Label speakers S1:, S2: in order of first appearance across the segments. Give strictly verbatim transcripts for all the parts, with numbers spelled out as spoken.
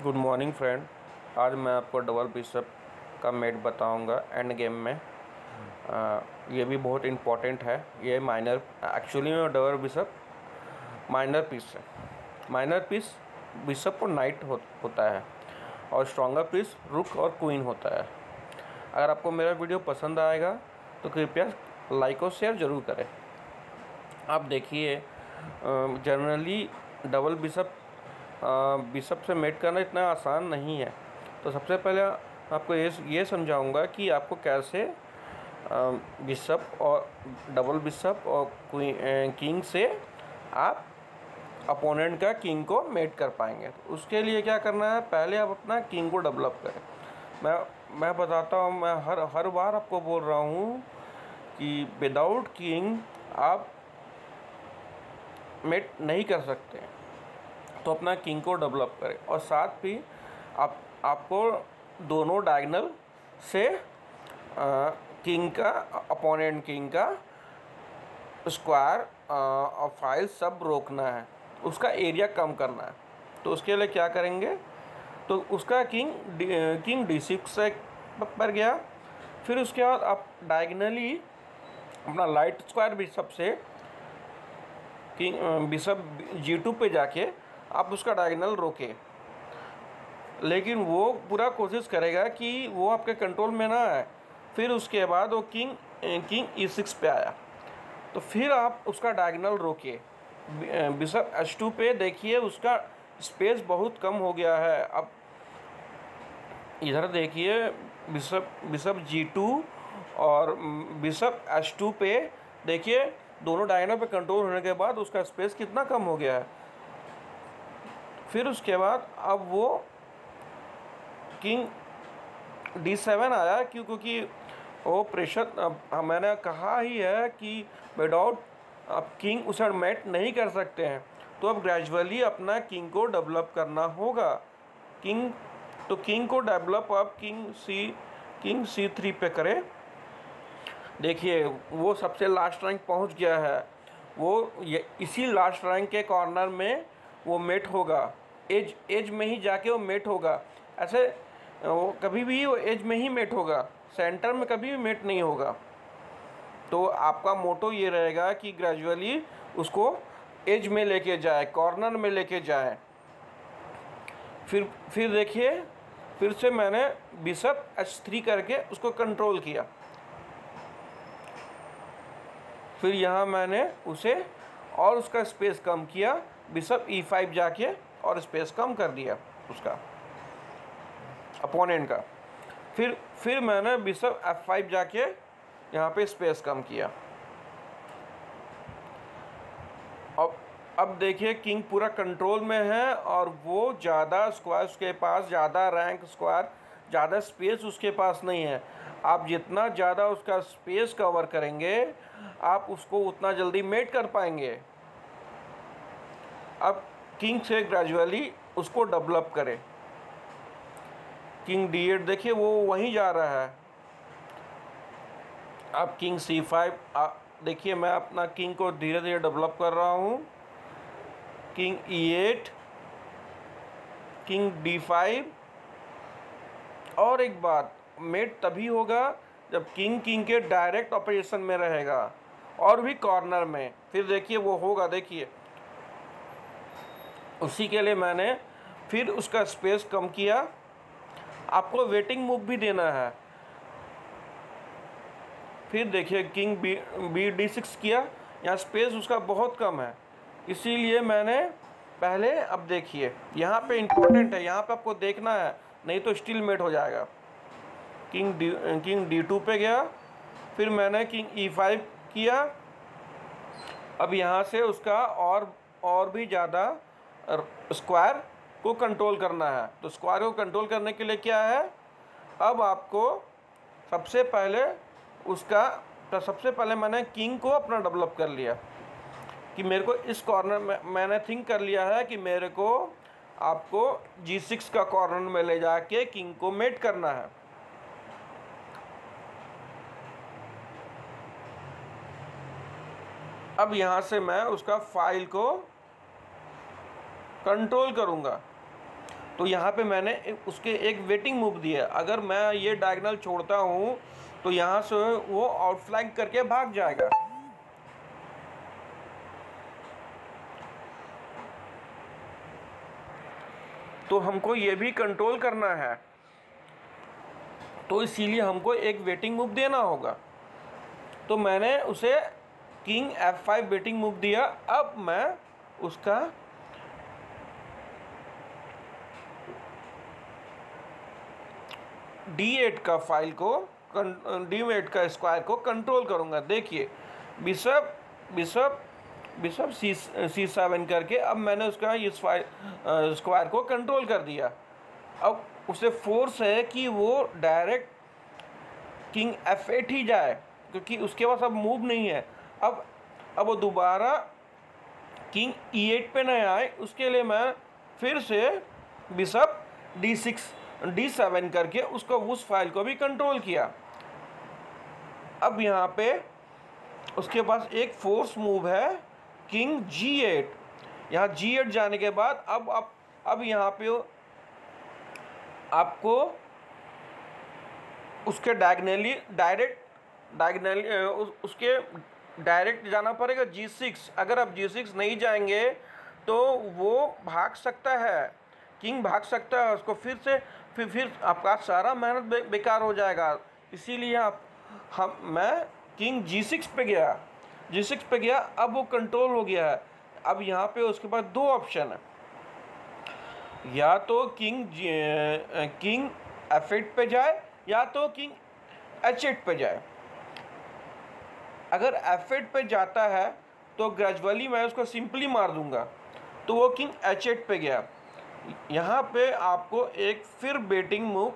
S1: Good morning friend. आज मैं आपको डबल बिशप का मेट बताऊंगा एंड गेम में। आ, ये भी बहुत इम्पोर्टेंट है। ये माइनर एक्चुअली में डबल बिशप माइनर पीस है। माइनर पीस बिशप और नाइट हो, होता है और स्ट्रॉन्गर पीस रुक और क्वीन होता है। अगर आपको मेरा वीडियो पसंद आएगा तो कृपया लाइक और शेयर ज़रूर करें। आप देखिए, जनरली डबल बिशप बिशप से मेट करना इतना आसान नहीं है। तो सबसे पहले आपको ये ये समझाऊंगा कि आपको कैसे बिशप और डबल बिशप और किंग से आप अपोनेंट का किंग को मेट कर पाएंगे। तो उसके लिए क्या करना है, पहले आप अपना किंग को डेवलप करें। मैं मैं बताता हूँ, मैं हर हर बार आपको बोल रहा हूँ कि विदाउट किंग आप मेट नहीं कर सकते। तो अपना किंग को डेवलप करें और साथ भी आप आपको दोनों डायगोनल से आ, किंग का अपोनेंट किंग का स्क्वायर और फाइल सब रोकना है, उसका एरिया कम करना है। तो उसके लिए क्या करेंगे, तो उसका किंग किंग डी सिक्स पर गया। फिर उसके बाद आप डायगोनली अपना लाइट स्क्वायर बिशप से किंग बिशप जी टू पे जाके आप उसका डायगोनल रोके, लेकिन वो पूरा कोशिश करेगा कि वो आपके कंट्रोल में ना आए। फिर उसके बाद वो किंग किंग ई सिक्स पे आया, तो फिर आप उसका डायगोनल रोके बिशप एच टू पे। देखिए उसका स्पेस बहुत कम हो गया है। अब इधर देखिए बिशप बिशप जी टू और बिशप एच टू पे देखिए, दोनों डायगोनल पे कंट्रोल होने के बाद उसका स्पेस कितना कम हो गया है। फिर उसके बाद अब वो किंग डी सेवन आया, क्यों क्योंकि वो प्रेशर, अब मैंने कहा ही है कि विदाउट अब किंग उसे मेट नहीं कर सकते हैं। तो अब ग्रेजुअली अपना किंग को डेवलप करना होगा। किंग तो किंग को डेवलप अब king C king C three पे करें। देखिए वो सबसे लास्ट रैंक पहुंच गया है। वो ये इसी लास्ट रैंक के कॉर्नर में वो मेट होगा, एज एज में ही जाके वो मेट होगा। ऐसे वो कभी भी वो एज में ही मेट होगा, सेंटर में कभी भी मेट नहीं होगा। तो आपका मोटो ये रहेगा कि ग्रेजुअली उसको एज में लेके जाए, कॉर्नर में लेके जाए। फिर फिर देखिए, फिर से मैंने बिशप एच थ्री करके उसको कंट्रोल किया। फिर यहाँ मैंने उसे और उसका स्पेस कम किया, बिशप ई फाइव जाके और स्पेस कम कर दिया उसका अपोनेंट का। फिर फिर मैंने बिशप एफ फाइव जाके यहाँ पे स्पेस कम किया। अब अब देखिए किंग पूरा कंट्रोल में है और वो ज़्यादा स्क्वायर उसके पास, ज़्यादा रैंक स्क्वायर, ज़्यादा स्पेस उसके पास नहीं है। आप जितना ज़्यादा उसका स्पेस कवर करेंगे आप उसको उतना जल्दी मेट कर पाएंगे। अब किंग से ग्रेजुअली उसको डेवलप करें। किंग डी एट देखिए वो वहीं जा रहा है। अब किंग सी फाइव देखिए, मैं अपना किंग को धीरे धीरे डेवलप कर रहा हूँ। King E eight, king D five. और एक बात, मेट तभी होगा जब किंग किंग के डायरेक्ट ऑपोजिशन में रहेगा और भी कॉर्नर में। फिर देखिए वो होगा, देखिए उसी के लिए मैंने फिर उसका स्पेस कम किया। आपको वेटिंग मूव भी देना है। फिर देखिए king B B D six किया, यहाँ स्पेस उसका बहुत कम है, इसीलिए मैंने पहले, अब देखिए यहाँ पे इम्पोर्टेंट है, यहाँ पे आपको देखना है, नहीं तो स्टिल मेट हो जाएगा। King D king D two पे गया, फिर मैंने किंग ई फाइव किया। अब यहाँ से उसका और और भी ज़्यादा स्क्वायर को कंट्रोल करना है। तो स्क्वायर को कंट्रोल करने के लिए क्या है, अब आपको सबसे पहले उसका तो सबसे पहले मैंने किंग को अपना डेवलप कर लिया कि मेरे को इस कॉर्नर में, मैंने थिंक कर लिया है कि मेरे को आपको जी सिक्स का कॉर्नर में ले जाके किंग को मेट करना है। अब यहाँ से मैं उसका फाइल को कंट्रोल करूँगा। तो यहाँ पे मैंने उसके एक वेटिंग मूव दिया। अगर मैं ये डायगोनल छोड़ता हूँ तो यहाँ से वो आउटफ्लैंक करके भाग जाएगा। तो हमको ये भी कंट्रोल करना है, तो इसीलिए हमको एक वेटिंग मूव देना होगा। तो मैंने उसे king F five waiting move दिया। अब मैं उसका डी एट का फाइल को डी एट का स्क्वायर को कंट्रोल करूंगा। देखिए bishop bishop bishop C C seven करके अब मैंने उसका इस फाइल स्क्वायर को कंट्रोल कर दिया। अब उसे फोर्स है कि वो डायरेक्ट किंग एफ एट ही जाए, क्योंकि उसके पास अब मूव नहीं है। अब अब वो दोबारा किंग ई एट पे न आए, उसके लिए मैं फिर से bishop D six D seven करके उसको उस फाइल को भी कंट्रोल किया। अब यहाँ पे उसके पास एक फोर्स मूव है किंग जी एट। यहाँ जी एट जाने के बाद अब अब अब यहाँ पे आपको उसके डायगनली डायरेक्ट डायगनली उस, उसके डायरेक्ट जाना पड़ेगा जी सिक्स। अगर आप जी सिक्स नहीं जाएंगे तो वो भाग सकता है, किंग भाग सकता है, उसको फिर से फिर फिर आपका सारा मेहनत बे, बेकार हो जाएगा। इसीलिए आप हम मैं किंग जी सिक्स पे गया जी सिक्स पे गया अब वो कंट्रोल हो गया है। अब यहाँ पे उसके पास दो ऑप्शन है, या तो किंग किंग एफ एट पे जाए या तो किंग एच एट पे जाए। अगर एफ एट पे जाता है तो ग्रेजुअली मैं उसको सिंपली मार दूंगा, तो वो किंग एच एट पे गया। यहाँ पे आपको एक फिर बेटिंग मूव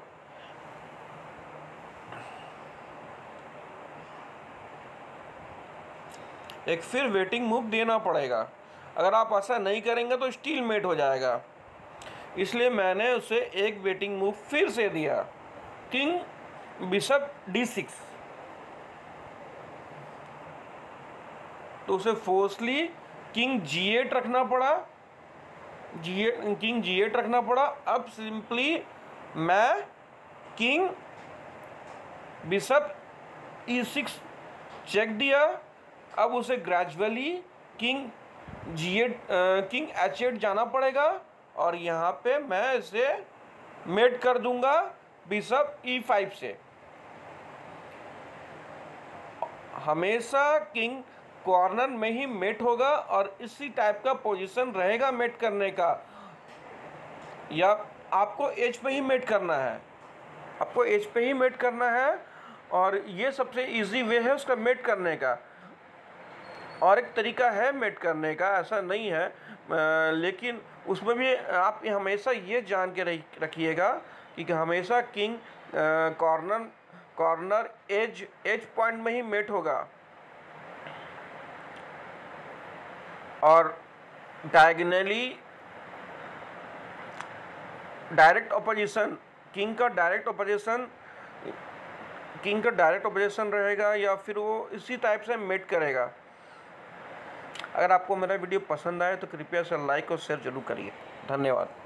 S1: एक फिर वेटिंग मूव देना पड़ेगा। अगर आप ऐसा नहीं करेंगे तो स्टील मेट हो जाएगा। इसलिए मैंने उसे एक वेटिंग मूव फिर से दिया, किंग बिशप डी सिक्स। तो उसे फोर्सली किंग जी एट रखना पड़ा G eight king G eight रखना पड़ा। अब सिंपली मैं king bishop E six check दिया। अब उसे gradually king G eight king H eight जाना पड़ेगा और यहाँ पे मैं इसे मेट कर दूंगा बिशप ई फाइव से। हमेशा किंग कॉर्नर में ही मेट होगा और इसी टाइप का पोजीशन रहेगा मेट करने का, या आपको एज पे ही मेट करना है आपको एज पे ही मेट करना है और ये सबसे इजी वे है उसका मेट करने का। और एक तरीका है मेट करने का, ऐसा नहीं है, आ, लेकिन उसमें भी आप हमेशा ये जान के रखिएगा कि हमेशा king corner corner edge edge point में ही मेट होगा और डायगोनली डायरेक्ट अपोजिशन किंग का डायरेक्ट अपोजिशन किंग का डायरेक्ट अपोजिशन रहेगा या फिर वो इसी टाइप से मेट करेगा। अगर आपको मेरा वीडियो पसंद आए तो कृपया से लाइक और शेयर जरूर करिए। धन्यवाद।